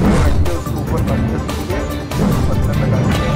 रखते उसके ऊपर पत्थर लगाते हैं।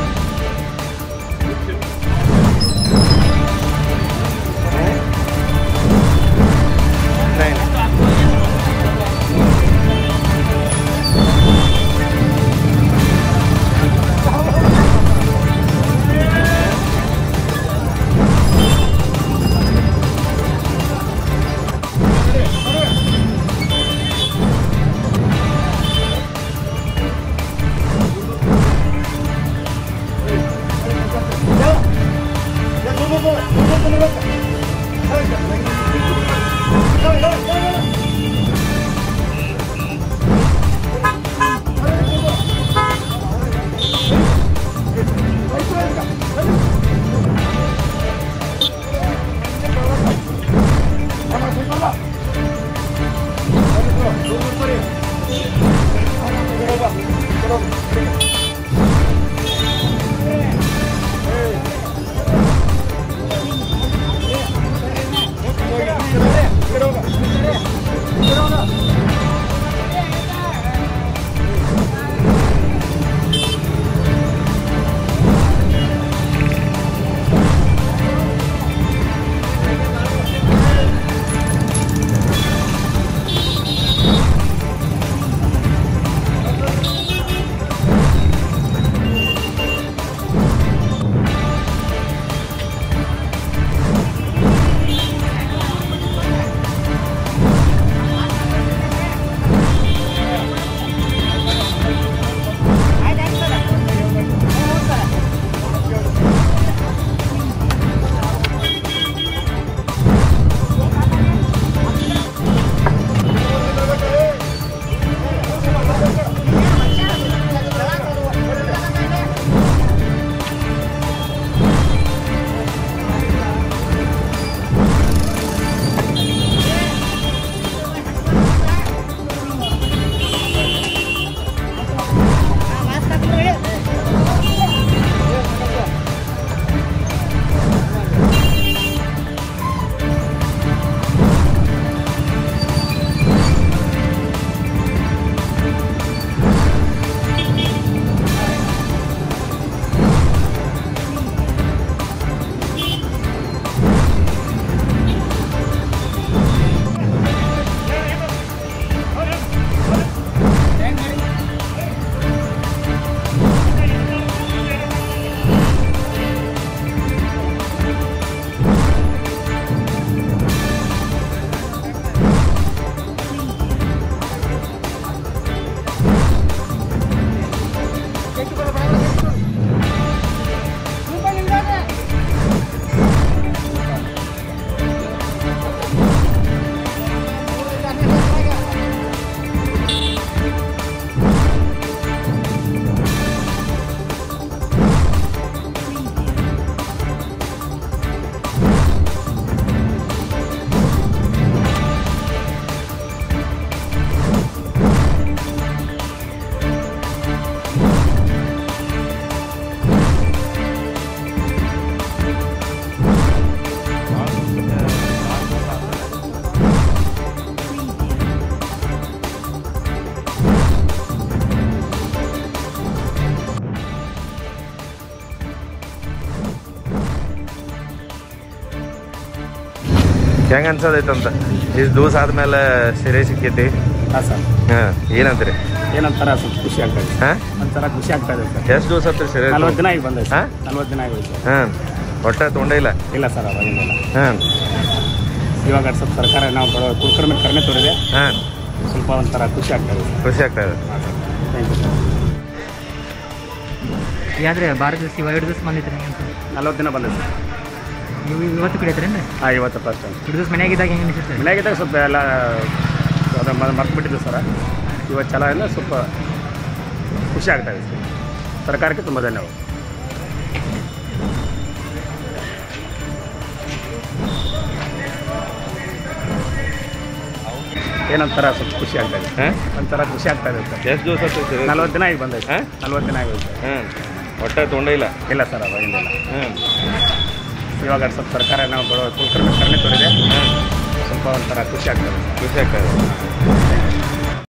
ಹೆಂಗೆ ಅನ್ಸೋದೈತಂತ ಇಷ್ಟು ದಿವಸ ಆದ್ಮೇಲೆ ಸೀರೆ ಸಿಕ್ಕೈತಿ? ಹಾಂ ಸರ್. ಹಾಂ, ಏನಂತೀರಿ? ಏನಂತಾರ ಸ್ವಲ್ಪ ಖುಷಿ ಆಗ್ತದೆ. ಹಾಂ, ಒಂಥರ ಖುಷಿ ಆಗ್ತದೆ ಸರ್. ಎಷ್ಟು ದಿವಸ ಆತ್ರಿ ಸೀರೆ? 40 ದಿನ ಆಗಿ ಬಂದೈತೆ. ಹಾಂ, 40 ದಿನ ಆಗಿ ಸರ್. ಹಾಂ, ಒಟ್ಟ ತೊಗೊಂಡೇ ಇಲ್ಲ? ಇಲ್ಲ ಸರ್, ಅವಾಗಿಲ್ಲ. ಹಾಂ, ಇವಾಗ ಸ್ವಲ್ಪ ಸರ್ಕಾರ ನಾವು ಕುಡ್ಕರ ಮೇಲೆ ಕಡಿಮೆ ತೋರಿದೆ. ಹಾಂ, ಸ್ವಲ್ಪ ಒಂಥರ ಖುಷಿ ಆಗ್ತದೆ. ಖುಷಿ ಆಗ್ತದೆ. Thank you sir. ಯಾದ್ರೆ ಭಾರತ ದಿವಸ 2 ದಿವಸ ಬಂದಿದ್ರಿ? 40 ದಿನ ಬಂದೆ ಸರ್. ನೀವು ಇವತ್ತು ಕಡಿತೀರೇನು? ಹಾಂ, ಇವತ್ತು ಫಸ್ಟ್ ಟೈಮ್. 2 ದಿವಸ ಮನೆಯಾಗಿದ್ದಾಗ ಹೆಂಗೆ ಅನಿಸುತ್ತೆ? ಮನೆಯಾಗಿದ್ದಾಗ ಸ್ವಲ್ಪ ಎಲ್ಲ ಮರ್ತು ಬಿಟ್ಟಿದ್ದು ಸರ್. ಇವತ್ತು ಚಲೋ ಎಲ್ಲ ಸ್ವಲ್ಪ ಖುಷಿ ಆಗ್ತಾಯಿದೆ ಸರ್. ಸರ್ಕಾರಕ್ಕೆ ತುಂಬ ಧನ್ಯವಾದ. ಏನಂತಾರ ಸ್ವಲ್ಪ ಖುಷಿ ಆಗ್ತಾಯಿದೆ. ಹಾಂ, ಒಂಥರ ಖುಷಿ ಆಗ್ತಾಯಿದೆ ಸರ್. ಎಷ್ಟು ದಿವಸ ಆಯ್ತು? 40 ದಿನ ಆಗಿ ಬಂದೈತೆ. ಹಾಂ, 40 ದಿನ ಆಗಿದೆ ಸರ್. ಹಾಂ, ಒಟ್ಟ ತೊಗೊಂಡೇ ಇಲ್ಲ? ಇಲ್ಲ ಸರ್, ಅವಾಗಿಲ್ಲ. ಹಾಂ, ಇವಾಗ ಸ್ವಲ್ಪ ಸರ್ಕಾರ ನಾವು ಕುಡ್ಕರ ಮೇಲೆ ಕಡಿಮೆ ತೋರಿದೆ. ಹಾಂ, ಸ್ವಲ್ಪ ಒಂಥರ ಖುಷಿ ಆಗ್ತದೆ. ಖುಷಿ ಆಗ್ತದೆ.